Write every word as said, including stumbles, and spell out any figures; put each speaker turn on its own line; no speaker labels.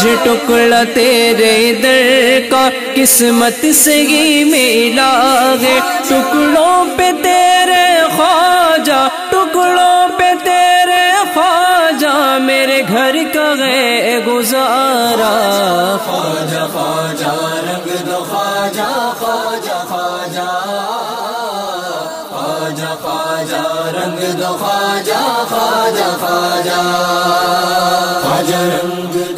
आज टुकड़ा तेरे दर का किस्मत से ही मिला है। टुकड़ों पे तेरे ख्वाजा, टुकड़ों पे तेरे ख्वाजा, मेरे घर का है गुजारा। ख्वाजा ख्वाजा रंग दो ख्वाजा, ख्वाजा ख्वाजा, ख्वाजा ख्वाजा रंग दो ख्वाजा, ख्वाजा ख्वाजा, ख्वाजा रंग